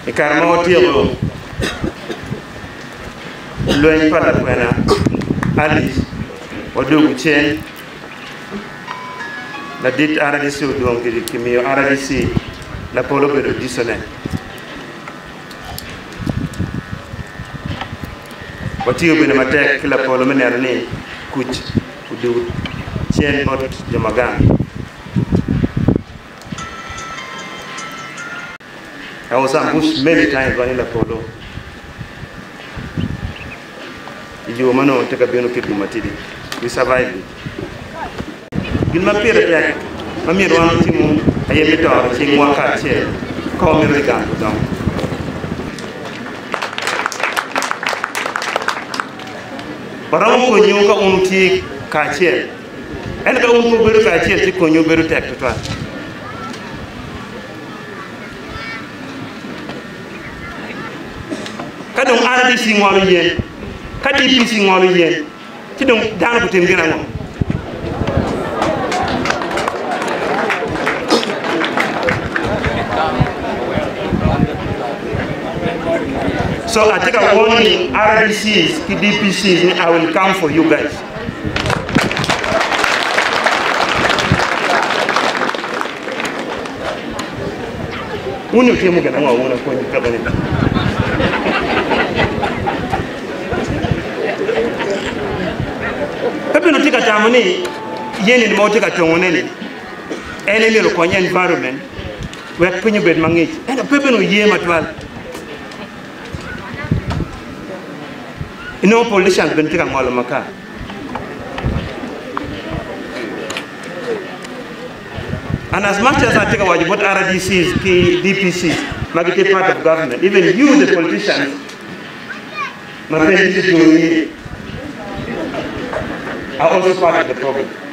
Karma Tiro Luan Palapuena Alice Odu Chen la dite RDC donc qui me RDC la polo de dissonant Wati ubine matek la polo menerni kuch udu Chen bot jamagan I was ambushed many times by the polo. You mano take a bino keep matidi. We survived. In my period, I made one thing. I am it all. Saying one car chair. Call me again. But I won't go you on tea car chair. And I won't go to car chair to go you better take to try. Kadong RDC ngwalu yen kadi PC ngwalu yen ci dong daana ko tem gëna ngom so I take a warning RDCs DPCs I will come for you guys wonu temu gëna ngwa wona ko ñu tabane Pepe no tika tamuni yeni mo tika tongoneni enemy lo konya environment we pinyu bed mangi ena pepe no ye matwal ino politician ben tika ngolo maka and as much as I take away what RDCs DPCs magite part of government even you the politicians my are also part of the problem.